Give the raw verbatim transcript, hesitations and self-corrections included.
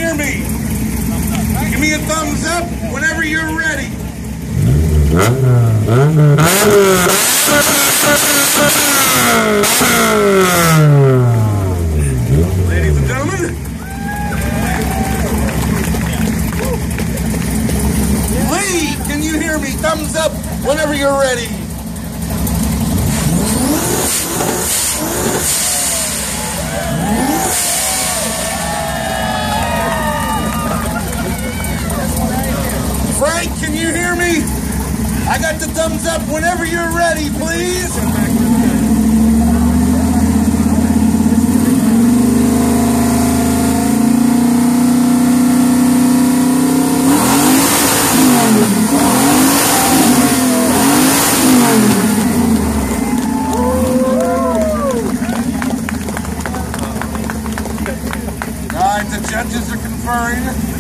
hear me? Give me a thumbs up whenever you're ready. Ladies and gentlemen, Lee, can you hear me? Thumbs up whenever you're ready. Frank, can you hear me? I got the thumbs up whenever you're ready, please. All right, the judges are conferring.